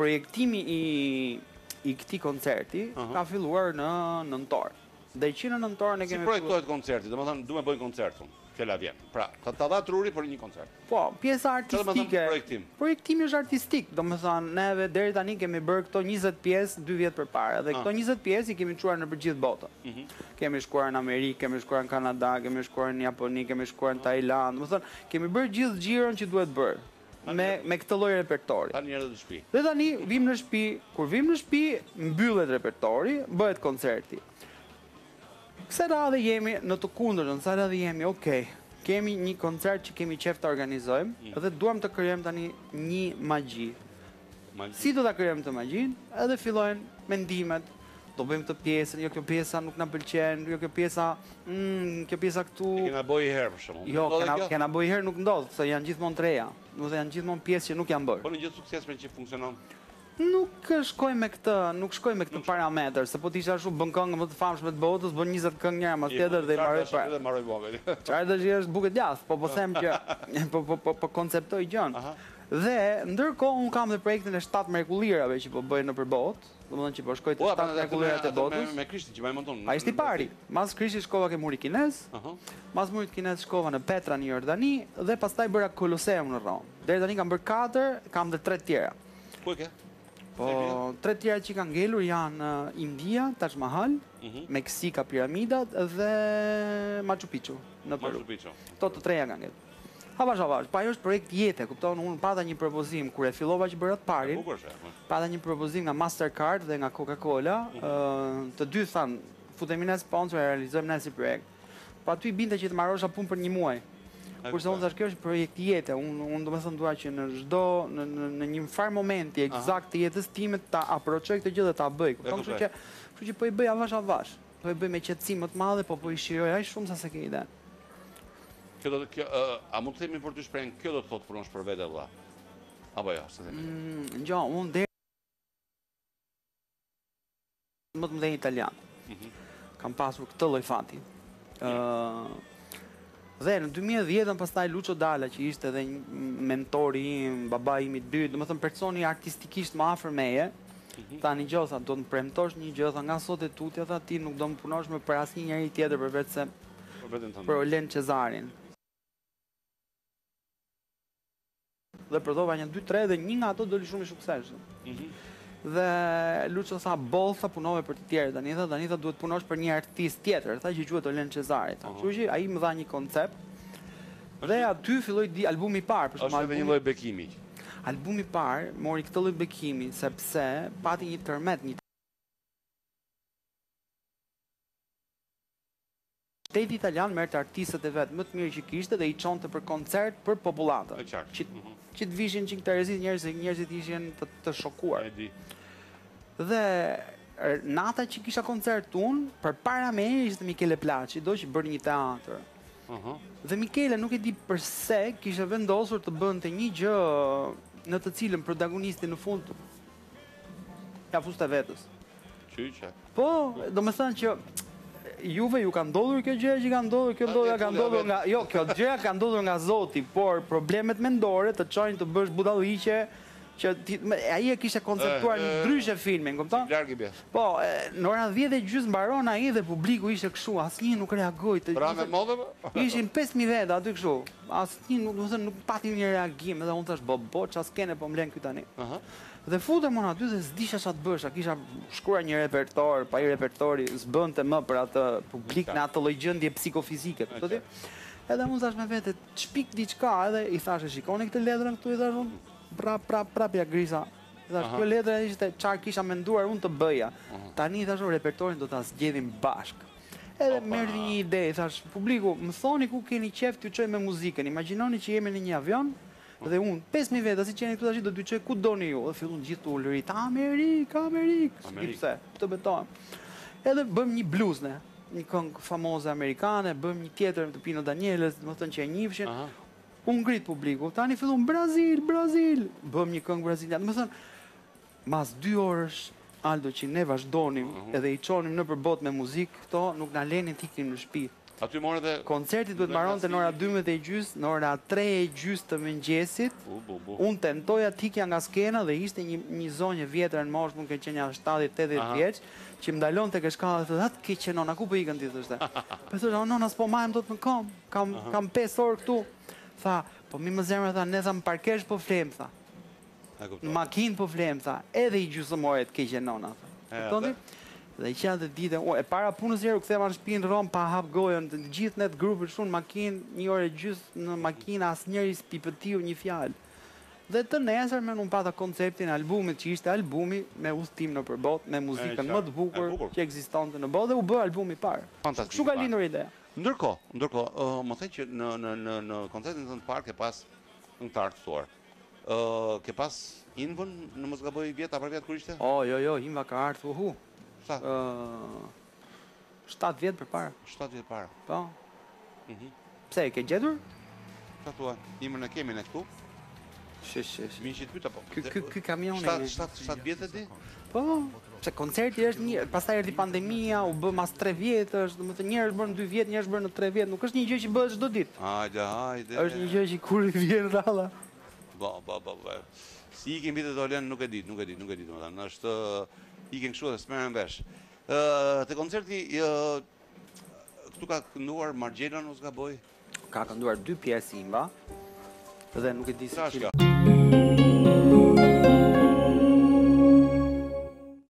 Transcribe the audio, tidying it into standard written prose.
projektimi i këtij koncerti ka filluar në nëntor. Dhe që në nëntor ne kemi... Si projektohet koncerti? Domethënë, du me bëjnë koncert unë. Fjala vjen. Pra, ta dha truri për një koncert. Po, pjesa artistike. Projektim. Projektimi është artistik. Domethënë, neve deri tani kemi bërë këto 20 pjesë 2 vjet përpara. Dhe këto 20 pjesë i kemi çuar në përgjithë botën. Kemi shkuar në Amerikë, kemi shkuar në Kanada, kemi shkuar në Japoni, kemi shkuar në Tajland. Domethënë, kemi bërë gjithë xhiron që duhet bërë. Me këtë lloj repertori. Tani njerëzit në shtëpi. Dhe tani vim në shtëpi, kur vim në shtëpi, mbyllet repertori, bëhet koncerti. Kësa radhe jemi në të kundërtën, kësa radhe jemi, okej, kemi një koncert që kemi qef të organizojmë, edhe duam të krijojmë tani një magji. Si do ta krijojmë të magjin? Edhe fillojnë mendimet, do bëjmë të pjesën, jo kjo pjesa nuk na pëlqen, jo kjo pjesa këtu. E kena bëj herë për shembull. Jo, kena bëj herë nuk ndodh, se janë gjithmonë të reja. Do të janë gjithmonë pjesë që nuk janë bërë. Po në gjithë suksesmen që funksionon. Nuk shkoj me këtë parametër, se po t'isha ashtu bën këngë më të famshme të botës, bën 20 këngë njëra mas tjetër dhe i marroj vogël. Çfarë do të është buket djathtë, po them që po konceptoj gjën. Dhe ndërkohë un kam dhe projektin e 7 mrekullirave që po bëjnë nëpër botë, domethënë që po shkoj te 7 mrekullirat e botës. Me Krishtin që më monton. Ai ishte i pari. Mas Krishtit shkova ke muri kinez. Mas murit kinez shkova në Petra në Jordani dhe pastaj bëra Koloseum në Rom. Deri tani kam bërë 4, kam dhe 3 tjera. Ku e ke? Po, 3 tjera që kanë ngelur janë India, Taj Mahal, Meksika, piramidat dhe Machu Picchu në Peru. To të treja kanë ngelur. Havash, pa ajo është projekt jete, kupton, unë pata një propozim kur e fillova që bëra të parin. Pata një propozim nga Mastercard dhe nga Coca-Cola, të dy thanë, futemi ne sponsor e realizojmë ne si projekt. Pa aty binte që të marrosha punë për 1 muaj. Kurse unë thash kjo është projekt jete, unë do me thënë dua që në një farë momenti eksakt të jetës time ta aproçoj këtë gjë dhe ta bëj. Kështu që po i bëj avash. Po i bëj me qetësim më të madhe, po i shiroj aq shumë sa se ke ide. A mund të themi për ty shprehjen kjo do të thotë punosh për vete vëlla? Apo jo, se themi. Jo, unë deri më të mëdhenj italian. Kam pasur këtë lloj fati. Dhe në 2010 pastaj Lucio Dalla, që ishte edhe mentori im, babai im i dytë, domethënë personi artistikisht më afër meje, tha një gjë, tha do të premtosh një gjë, tha nga sot e tutje, tha ti nuk do më punosh më për asnjë njeri tjetër përveç se për Olen Cesarin. Dhe prodhova një 2-3 dhe një nga ato doli shumë i suksesshëm. Dhe Lucio tha boll, tha punove për të tjerë, tani tha duhet punosh për një artist tjetër, tha që quhet Olen Cesari. Kështu që ai më dha një koncept dhe aty filloi albumi i parë, për shembull. Është një lloj bekimi. Albumi i parë mori këtë lloj bekimi sepse pati një tërmet, një shteti italian merrte artistët e vet më të mirë që kishte dhe i çonte për koncert për popullatën. Që të vishin që këtë rezit njerëzit ishin të shokuar. Dhe nata që kisha koncert unë, për para me ishte Michele Placido që bërë një teatr. Dhe Michele nuk e di përse kisha vendosur të bënte një gjë në të cilën protagonisti në fund ja fuste vetës. Qyqe? Po, do me thënë që juve ju ka ndodhur kjo gjë që ka ndodhur, kjo gjëja ka ndodhur nga Zoti, por problemet mendore të çojnë të bësh budalliqe që ai e kishte konceptuar ndryshe filmin, kupton? Po, në orën 10:30 mbaron ai dhe publiku ishte kështu, asnjë nuk reagoi. Pra me modë? Ishin 5000 veta aty kështu. Asnjë nuk pati një reagim, edhe unë thash bo ç'a skene po mlen ky tani. Dhe futem unë aty dhe s'disha ç'a të bësh, kisha shkruar një repertor, pa i repertori s'bënte më për atë publik në atë lloj gjendje psikofizike, kuptoni? Edhe unë thash me vete, çpik diçka, edhe i thashë shikoni këtë letrën këtu, i thash unë, prap ja grisa. I thash kjo letra ishte çfarë kisha menduar unë të bëja. Tani i thash repertorin do ta zgjedhim bashk. Edhe merrti një ide, i thash publiku, më thoni ku keni qejf t'ju çoj me muzikën. Imagjinoni që jemi në një avion. Dhe unë, 5000 veta, si që jeni këtu tash, do t'ju çoj ku doni ju. Dhe fillun gjithë të ullërit, Amerikë, s'pse, të betojmë. Edhe bëm një bluzne, një këngë famoze amerikane, bëm një tjetër të Pino Danielës, më thënë që e njifshin. Unë ngrit publiku, tani fillun Brazil, bëm një këngë brazilian. Më thënë, mas 2 orësh, Aldo, që ne vazhdonim edhe i çonim në përbot me muzikë, këto nuk na lenin t'iknim në shtëpi. Aty morë dhe... Koncerti duhet mbaronte në ora 12:30, në ora 3:30 të mëngjesit. Unë tentoja t'ikja nga skena dhe ishte një zonjë vjetër në moshë, mund ke qenë 70-80 vjeç, që më ndalon të këshkalla dhe thëtë, ke që nona, ku për ikën ti, thështë? Për thështë, nona, s'po majmë do të në kom, kam 5 orë këtu. Tha, po mi më zemre, tha, ne tha më parkesh po flem, tha. Në makinë po flem, tha, edhe i gjysëmoret ke që nona, tha. Dhe i qatë dhe dite, e para punës njerë u këthema në shpinë Rom pa hap gojën, të gjithë net grupë shumë makinë, 1 orë e gjysë në makinë, asë njëri s'pipëtiu një fjalë. Dhe të nesër me unë pata konceptin albumit, që ishte albumi me udhëtim në përbot, me muzikën më të bukur që ekzistonte në botë, dhe u bë albumi parë. Kështu ka lindur ideja. Ndërkohë, më thënë që në koncertin të parë ke pas në të artësuar. Ke pas Invën në mos gaboj vjetë, apër vjetë kur ishte? Jo, Inva ka ardhur, 7 vjetë për para. 7 vjetë para. Po. Pse, ke gjetur? Qa thua, imën e kemi në këtu? Mi që të pyta po. Ky kamion e... 7 vjetë e ti? Po, se koncerti është një, pastaj erdhi pandemia, u bë mas 3 vjetësh, do të thotë njërë është bërë në 2 vjetë, njërë është bërë në 3 vjetë, nuk është një gjë që bëhet çdo ditë. Hajde. Është një gjë që kur i vjen Dalla. Po. Si ikin vitet Olen nuk e dit, domethënë, është ikin kështu dhe s'merren vesh. Te koncerti këtu ka kënduar Margjela, mos gaboj. Ka kënduar 2 pjesë Imba, dhe nuk e di se